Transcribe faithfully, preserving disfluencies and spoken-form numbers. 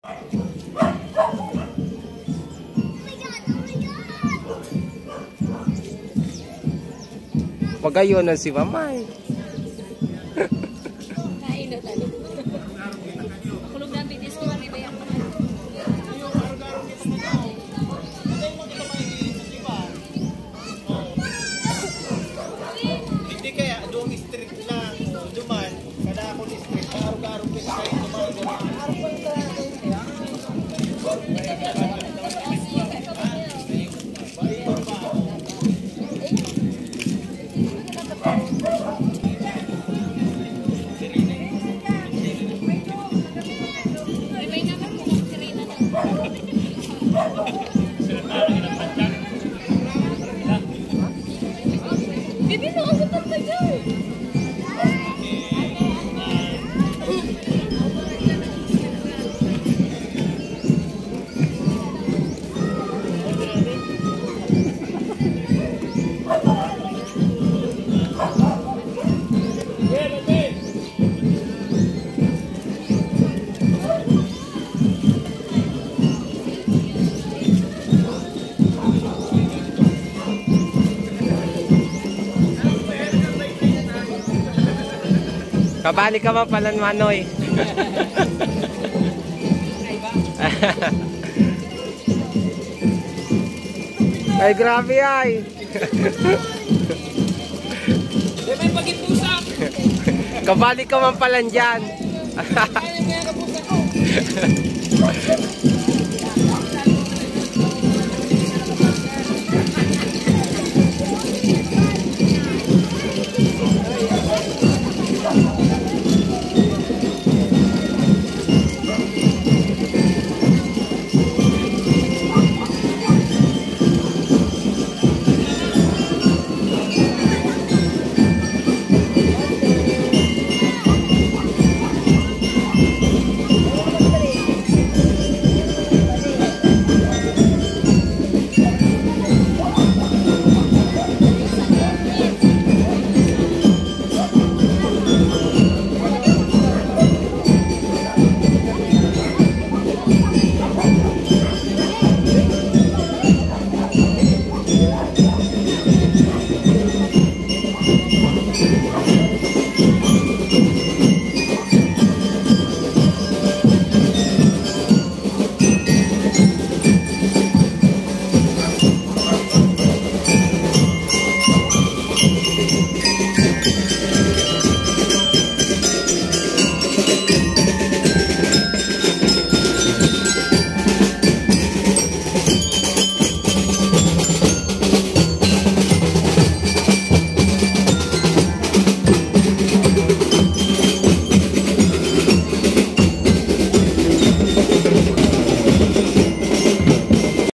Pagayon na si Mamay. Kain na talo. Kulog ng bitis ko mami bayang pa. Hindi kaya doong street lang duman kada ako ni street araw-araw ko sa duman. Bibi mo ako pa tayo. Kabali ka man pala, Manoy. Ay, grabe ay. May pagipusak. Kabali ka man pala dyan. Kaya kaya kapusak ko.